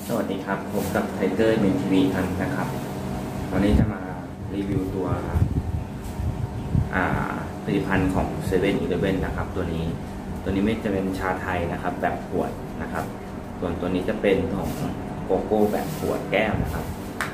สวัสดีครับผมกับไทเกอร์เมนทีวีทันนะครับวันนี้จะมารีวิวตัวผลิตภัณฑ์ของเซเว่นอีเลฟเว่นนะครับตัวนี้ไม่จะเป็นชาไทยนะครับแบบขวดนะครับส่วนตัวนี้จะเป็นของโกโก้แบบขวดแก้วนะครับ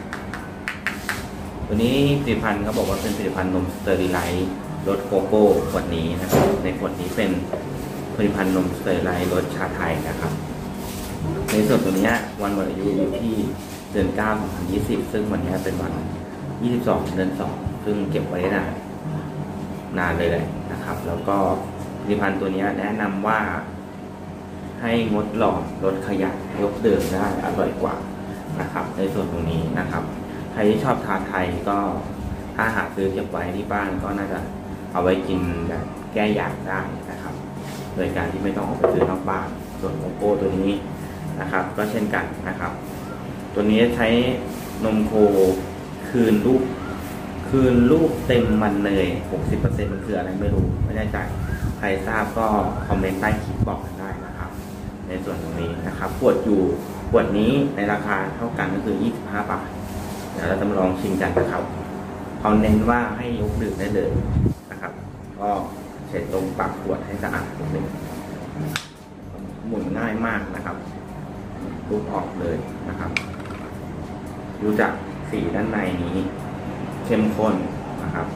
ตัวนี้ผลิตภัณฑ์เขาบอกว่าเป็นผลิตภัณฑ์นมสเตอริไลซ์รสโกโก้ขวดนี้นะครับในขวดนี้เป็นผลิตภัณฑ์นมสเตอริไลซ์รสชาไทยนะครับในส่วนตัวนี้วันหมดอายุอยู่ที่เดือน9 2020ซึ่งวันนี้เป็นวัน22เดือน2ซึ่งเก็บไว้ได้นานเลยนะครับแล้วก็ผลิตภัณฑ์ตัวนี้แนะนำว่าให้งดหลอดลดขยะยกดื่มได้อร่อยกว่านะครับในส่วนตรงนี้นะครับใครที่ชอบทานไทยก็ถ้าหาซื้อเก็บไว้ที่บ้านก็น่าจะเอาไว้กินแบบแก้อยากได้นะครับโดยการที่ไม่ต้องออกไปซื้อนอกบ้านส่วนโกโก้ตัวนี้นะครับก็เช่นกันนะครับตัวนี้ใช้นมโคคืนลูกเต็มมันเลย 60% มันคืออะไรไม่รู้ไม่แน่ใจใครทราบก็คอมเมนต์ใต้คลิปบอกกันได้นะครับในส่วนตรงนี้นะครับขวดนี้ในราคาเท่ากันก็คือ25 บาทเดี๋ยวเราจะมาลองชิมกันนะครับเขาเน้นว่าให้ยกดื่มได้เลยนะครับก็เช็ดตรงปากขวดให้สะอาดนิดนึงหมุนง่ายมากนะครับรูปออกเลยนะครับดูจากสีด้านในนี้เข้มข้นนะครับ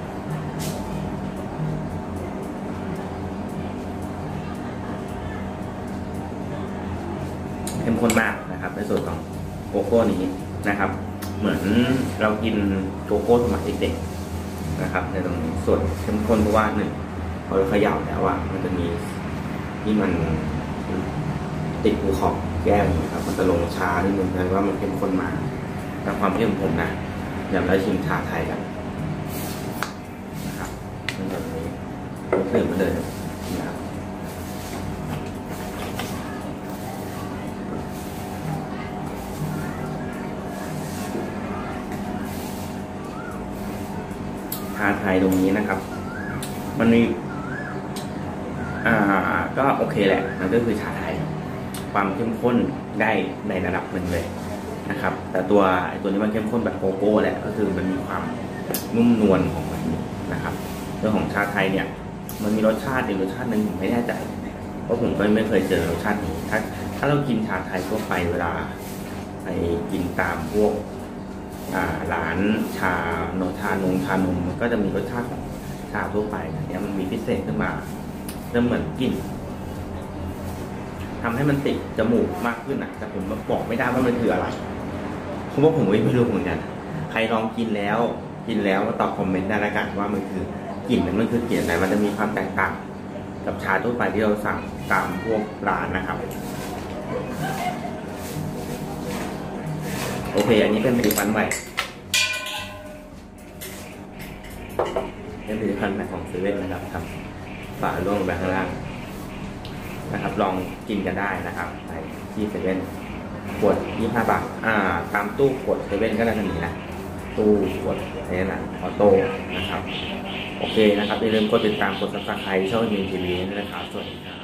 เข้มข้นมากนะครับในส่วนของโกโก้นี้นะครับเหมือนเรากินโกโก้สมัยเด็กๆนะครับในตรงนี้ส่วนเข้มข้นเพราะว่าพอเราเขย่าแล้วมันจะมีที่มันติดขอบแก้มนะครับมันจะลงชาที่นึงแปลว่ามันเข้มข้นมากแต่ความเข้มข้นนะเดี๋ยวเราชิมชาไทยกันนะครับเป็นแบบนี้เพิ่มมาเลยนะครับชาไทยตรงนี้นะครับมันมีก็โอเคแหละมันก็คือชาไทยความเข้มข้นได้ในระดับหนึ่งเลยนะครับแต่ตัวนี้มันเข้มข้นแบบโกโก้แหละก็คือมันมีความนุ่มนวลของมันนะครับเรื่องของชาไทยเนี่ยมันมีรสชาติอีกรสชาติหนึ่งผมไม่แน่ใจเพราะผมก็ไม่เคยเจอรสชาตินี้ถ้าเรากินชาไทยทั่วไปเวลาไปกินตามพวกร้านชานมมันก็จะมีรสชาติของชาทั่วไปอันนี้มันมีพิเศษขึ้นมาเริ่มเหมือนกลิ่นทำให้มันติดจมูกมากขึ้นแต่ผมบอกไม่ได้ว่ามันคืออะไรเพราะว่าผมไม่รู้เหมือนกันใครลองกินแล้วก็ตอบคอมเมนต์ได้ละกันว่ามันคือกลิ่นมันคือกลิ่นอะไรมันจะมีความแตกต่างกับชาทั่วไปที่เราสั่งตามพวกร้านนะครับโอเคอันนี้เป็นผลิตภัณฑ์ใหม่ของเซเว่นนะครับทำฝาล่วงไปข้างล่างนะครับลองกินกันได้นะครับไปที่เซเว่นขวด25 บาทตามตู้ขวดเซเว่นก็น่าจะมีนะตู้ขวดนี้นะออโต้นะครับโอเคนะครับอย่าลืมกดติดตามกดซับสไครต์ช่องยูทีวีด้วยนะครับสวัสดีครับ